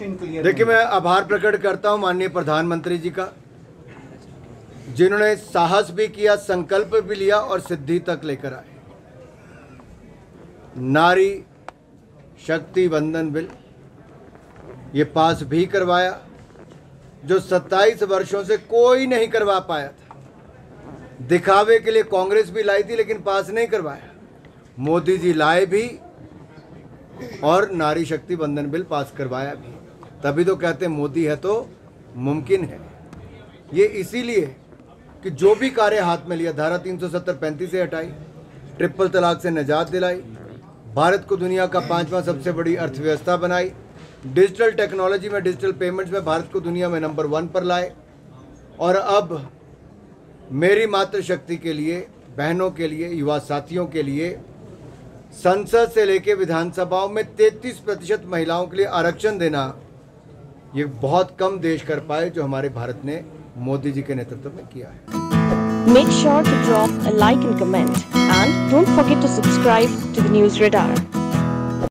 Question clear. देखिए, मैं आभार प्रकट करता हूं माननीय प्रधानमंत्री जी का, जिन्होंने साहस भी किया, संकल्प भी लिया और सिद्धि तक लेकर आए। नारी शक्ति वंदन बिल ये पास भी करवाया, जो 27 वर्षों से कोई नहीं करवा पाया था। दिखावे के लिए कांग्रेस भी लाई थी लेकिन पास नहीं करवाया। मोदी जी लाए भी और नारी शक्ति वंदन बिल पास करवाया भी। तभी तो कहते हैं मोदी है तो मुमकिन है। ये इसीलिए कि जो भी कार्य हाथ में लिया, धारा 370-35 से हटाई, ट्रिपल तलाक से निजात दिलाई, भारत को दुनिया का 5वां सबसे बड़ी अर्थव्यवस्था बनाई, डिजिटल टेक्नोलॉजी में, डिजिटल पेमेंट्स में भारत को दुनिया में नंबर 1 पर लाए, और अब मेरी मातृशक्ति के लिए, बहनों के लिए, युवा साथियों के लिए संसद से लेकर विधानसभाओं में 33% महिलाओं के लिए आरक्षण देना, ये बहुत कम देश कर पाए जो हमारे भारत ने मोदी जी के नेतृत्व में किया है। Make sure to drop a like and comment, and don't forget to subscribe to the News Radar.